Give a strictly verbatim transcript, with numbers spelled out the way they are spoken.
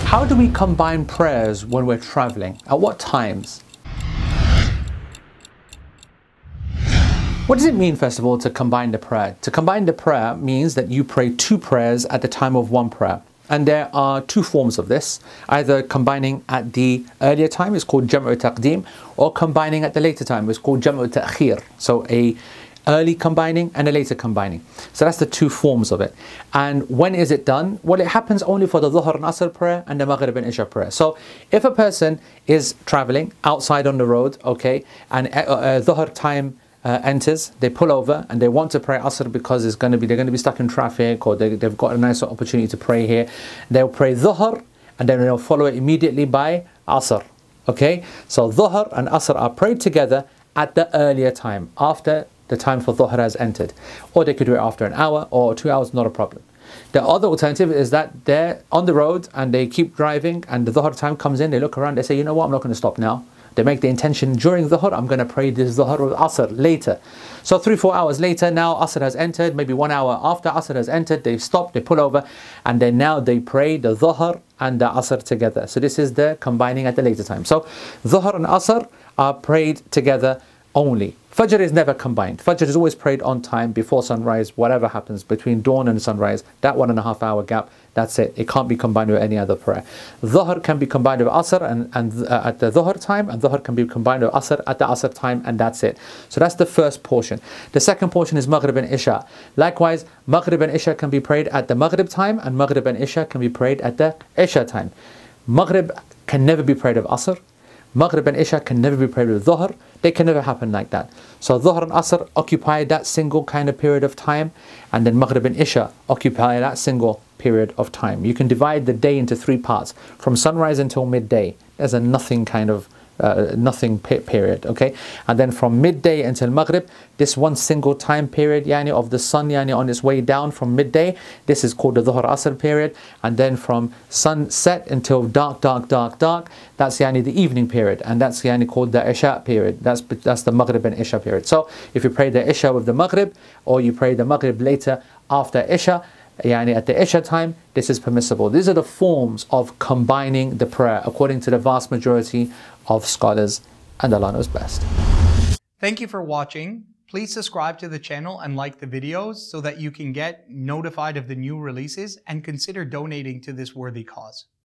How do we combine prayers when we're traveling? At what times? What does it mean, first of all, to combine the prayer? To combine the prayer means that you pray two prayers at the time of one prayer. And there are two forms of this. Either combining at the earlier time is called Jam'u Taqdim, or combining at the later time is called Jam'u Ta'khir. So a early combining and a later combining. So that's the two forms of it. And when is it done? Well, it happens only for the Dhuhr and Asr prayer and the Maghrib and Isha prayer. So if a person is traveling outside on the road, okay, and uh, uh, Dhuhr time uh, enters, they pull over and they want to pray Asr because it's going to be, they're going to be stuck in traffic, or they, they've got a nice opportunity to pray here. They'll pray Dhuhr and then they'll follow it immediately by Asr. Okay, so Dhuhr and Asr are prayed together at the earlier time, after the time for Dhuhr has entered. Or they could do it after an hour or two hours, not a problem. The other alternative is that they're on the road and they keep driving and the Dhuhr time comes in, they look around, they say, you know what, I'm not going to stop now. They make the intention during Dhuhr, I'm going to pray this Dhuhr or Asr later. So three, four hours later, now Asr has entered, maybe one hour after Asr has entered, they stop, they pull over, and then now they pray the Dhuhr and the Asr together. So this is the combining at the later time. So Dhuhr and Asr are prayed together only. Fajr is never combined. Fajr is always prayed on time, before sunrise, whatever happens between dawn and sunrise, that one and a half hour gap, that's it. It can't be combined with any other prayer. Dhuhr can be combined with Asr and, and uh, at the Dhuhr time, and Dhuhr can be combined with Asr at the Asr time, and that's it. So that's the first portion. The second portion is Maghrib and Isha. Likewise, Maghrib and Isha can be prayed at the Maghrib time, and Maghrib and Isha can be prayed at the Isha time. Maghrib can never be prayed with Asr. Maghrib and Isha can never be prayed with Dhuhr. They can never happen like that. So Dhuhr and Asr occupy that single kind of period of time, and then Maghrib and Isha occupy that single period of time. You can divide the day into three parts, from sunrise until midday. There's a nothing kind of Uh, nothing period, okay, and then from midday until Maghrib, this one single time period, yani, of the sun, yani, on its way down from midday, this is called the Dhuhr Asr period. And then from sunset until dark, dark, dark, dark, that's yani the evening period, and that's yani called the Isha period. That's that's the Maghrib and Isha period. So if you pray the Isha with the Maghrib, or you pray the Maghrib later after Isha, yani at the Isha time, this is permissible. These are the forms of combining the prayer according to the vast majority of scholars, and Allah knows best. Thank you for watching. Please subscribe to the channel and like the videos so that you can get notified of the new releases, and consider donating to this worthy cause.